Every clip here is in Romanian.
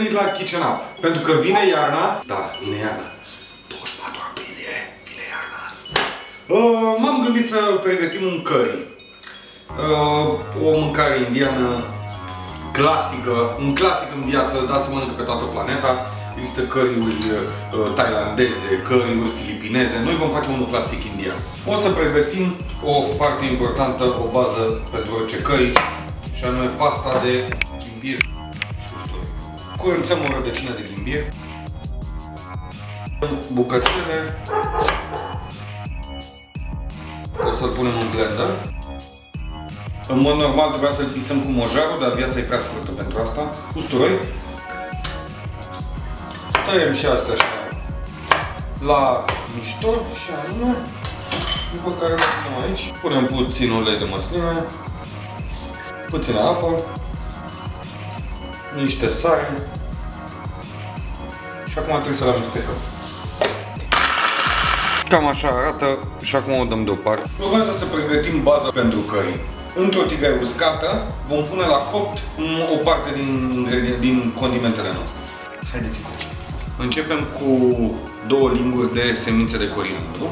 venit la Kitchen Up. Pentru că vine iarna. Da, vine iarna. 24 aprilie, vine iarna. M-am gândit să pregătim un curry. O mâncare indiană clasică, un clasic în viață, dar se mănâncă pe toată planeta. Există curry-uri thailandeze, curry-uri filipineze. Noi vom face unul clasic indian. O să pregătim o parte importantă, o bază pentru orice curry, și anume pasta de ghimbir și usturoi. Curățăm o rădăcină de ghimbir, bucățele, o să-l punem în blender. În mod normal trebuia să-l pisăm cu mojarul, dar viața e prea scurtă pentru asta. Usturoi. Tăiem și astea așa la mișto și anume, după care le punem aici. Punem puțin ulei de măsline, puțină apă, niște sare și acum trebuie să le amestecăm. Cam așa arată și acum o dăm deoparte. Urmează să pregătim baza pentru curry. Într-o tigaie uscată vom pune la copt o parte din condimentele noastre. Haideți cu ochii. Începem cu 2 linguri de semințe de coriandru,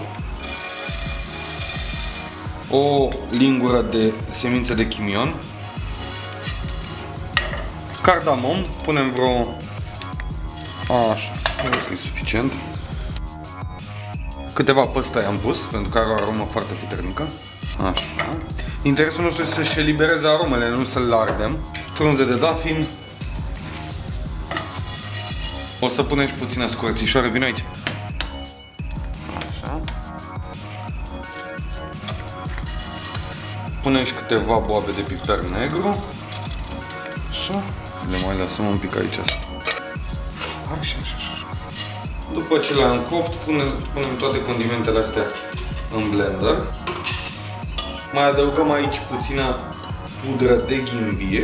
o lingură de semințe de chimion, cardamom, punem vreo... așa, e suficient. Câteva păstăi am pus, pentru că are o aromă foarte puternică. Așa. Interesul nostru este să-și elibereze aromele, nu să-l ardem. Frunze de dafin. O să punem și puțină scurțișoară, vino aici. Așa. Punem și câteva boabe de piper negru. Așa. Le mai lăsăm un pic aici. Așa, așa, așa. După ce le-am copt, punem toate condimentele astea în blender. Mai adăugăm aici puțină pudră de ghimbir.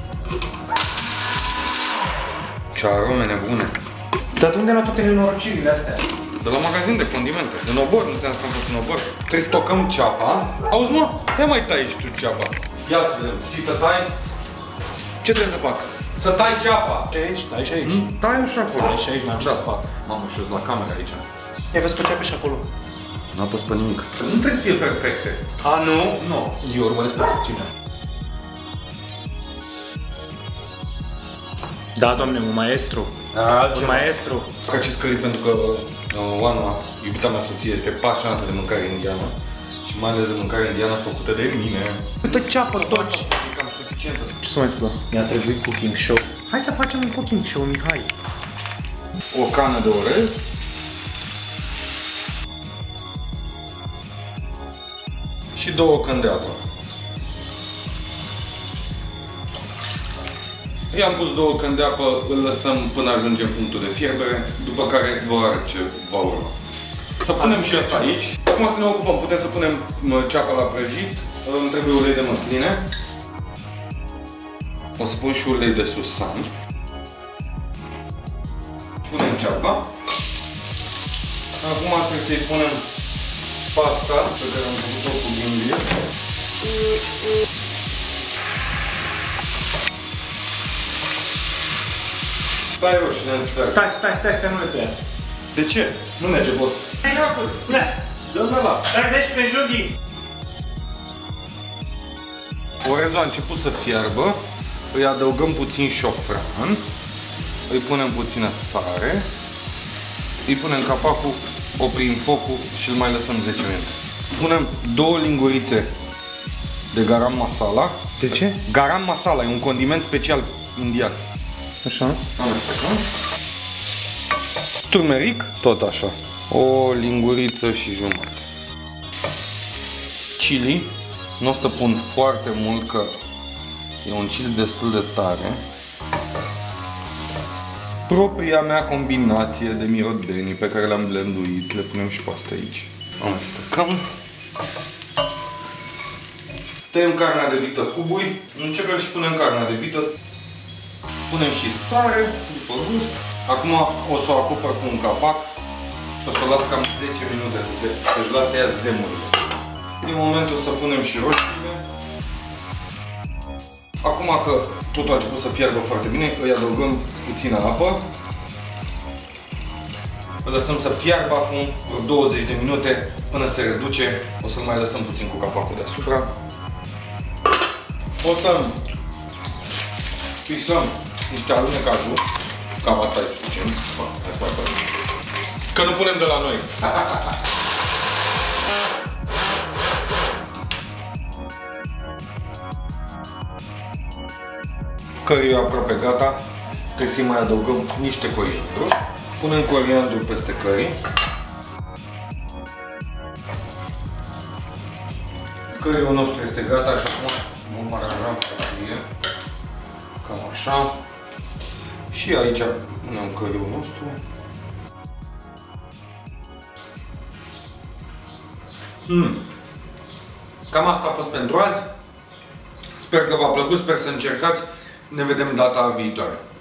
Ce arome nebune! Dar de unde au toate nenorocirile astea? De la magazin de condimente. În obor, nu ți-am spus că am fost în obor. Trebuie să tocăm ceapa. Auzi, mă? Ia mai tai și tu ceapa. Ia să vedem. Știi să tai? Ce trebuie să fac? Să tai ceapa. Ce aici? Tai și aici. Tai și acolo. Tai și aici, n-am ce să fac. Mamă, și la camera aici. Ia vezi pe ceapă și acolo. N-a pus pe nimic. Nu trebuie să fie perfecte. A, nu? Nu. Eu urmăresc perfecțiunea. Da, doamne, un maestru. Un maestru. Fac acest curry pentru că Oana, iubita mea soție, este pasionată de mâncare indiană. Și mai ales de mâncare indiană făcută de mine. Câtă ceapă toci. E cam suficientă. Ce să mai întâmplă? Mi-a trebuit cooking show. Hai să facem un cooking show, Mihai. O cană de orez. Și 2 căni de apă. I-am pus 2 căni de apă, îl lăsăm până ajungem punctul de fierbere, după care vă arăt ce va urma. Să punem și asta aici. Acum să ne ocupăm, putem să punem ceapa la prăjit, îmi trebuie ulei de măsline. O să pun și ulei de susan. Punem ceapa. Acum trebuie să-i punem pasta pe care am făcut-o cu ghimbir. Stai roșile în sfert. Stai, nu le tăia. De ce? Nu merge, boss. Hai, capul! Dă-l la. Dar deci pe junghi! Orezul a început să fiarbă. Îi adăugăm puțin șofran. Îi punem puțină sare. Îi punem capacul, oprim focul și îl mai lăsăm 10 minute. Punem 2 lingurițe de garam masala. De ce? Garam masala e un condiment special indian. Așa. Amestecăm. Turmeric, tot așa. O linguriță și jumătate. Chili. Nu o să pun foarte mult că e un chili destul de tare. Propria mea combinație de mirodenii pe care le-am blenduit. Le punem și pe astea aici. Amestecăm. Tăiem carnea de vită cuburi. Începem și punem carnea de vită. Punem și sare, după gust. Acum o să o acopăr cu un capac și o să o las cam 10 minute să-și lase ea zemurile. Din moment o să punem și roșiile. Acum că totul a început să fiarbă foarte bine, îi adăugăm puțină apă. Îl lăsăm să fiarbă acum 20 de minute până se reduce. O să-l mai lăsăm puțin cu capacul deasupra. O să pisăm niște alune caju. Cam asta e suficient. Că nu punem de la noi. Curry e aproape gata. Trebuie să-i mai adăugăm niște coriandru. Punem coriandru peste curry. Curry-ul nostru este gata și acum vom aranja farfurie. Cam așa. Și aici punem curry-ul nostru. Cam asta a fost pentru azi. Sper că v-a plăcut, sper să încercați. Ne vedem data viitoare.